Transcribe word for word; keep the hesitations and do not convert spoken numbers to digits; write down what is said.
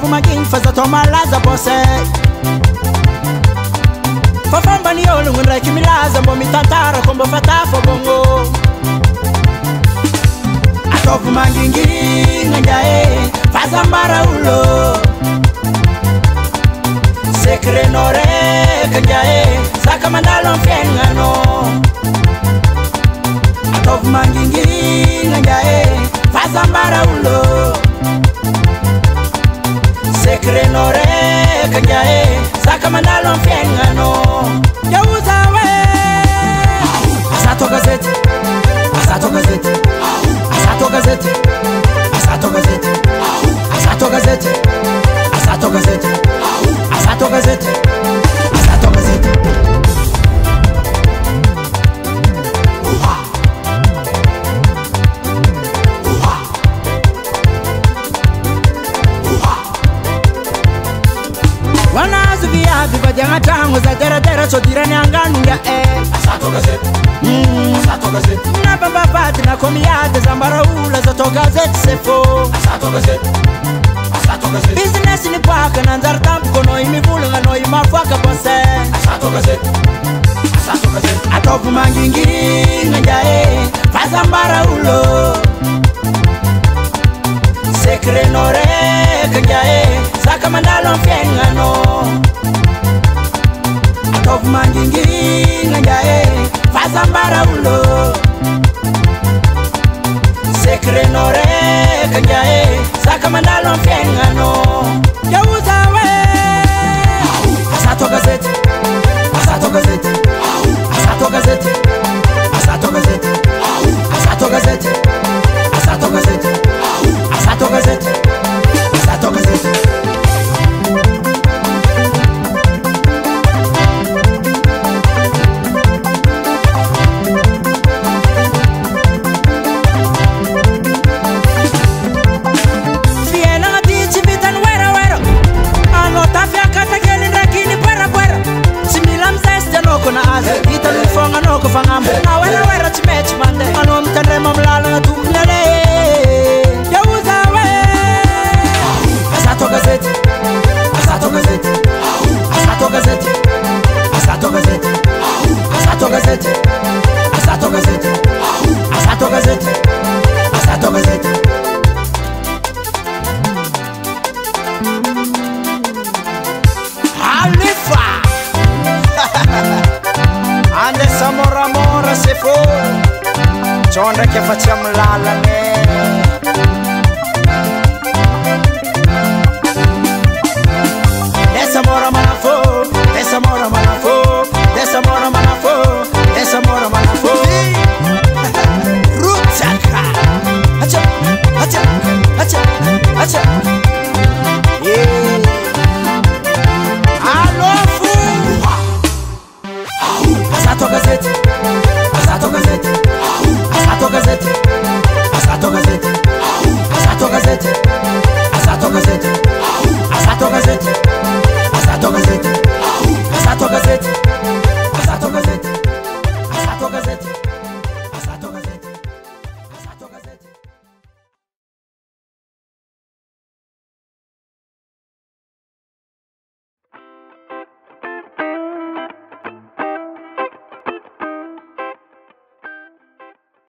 maging faza tomalaza bose Fafamba ni yolo ngunra kimilaza mbo mitantara kombo fatafo bongo Atofu mangingi nganjae faza mbara ulo Sekre nore kanjae saka mandalo mfengano Atofu mangingi nganjae faza mbara ulo Sekre nore kanjae saka mandalo mfengano Yauza we Asato gazeti Asato gazeti Asato gazeti Asato gazeti Asato gazeti Asato gazeti Asato gazeti Asato gazeti Viva janga tango za dera dera so dirani anganu ya eh Asato gazeti Asato gazeti Na bamba pati na komiyate za mbaraula za to gazeti sefo Asato gazeti Asato gazeti Business ni paka na nzara tampu kono imivulu nga no imafaka pose Asato gazeti Asato gazeti Atofu mangingiri ngajae faza mbaraulo Sekre nore kanjae saka mandalo mfengano Atofu mangingi nganjae faza mbaraulo Sekre nore kanjae saka mandalo mfengano Yauza we Asato gazeti Asato gazeti Asato gazeti Asato gazeti Asato gazeti Asato gazeti Asato gazeti Asato gazeti Ita lufonga no ko fangam awela wera chimech mande alom kare mamlalo na tumnale Yauza we Asato gazeti Asato gazeti Asato gazeti Asato gazeti Asato gazeti Asato gazeti Asato gazeti Asato gazeti Alifa Ande samora mora se fo Chonda che facciamo l'alane Dessa mora malafo Dessa mora malafo Dessa mora malafo Dessa mora malafo Rutsaka Hacha Hacha Hacha Hacha Yeah Alofu Asato gazeti Asato gazeti Asato gazeti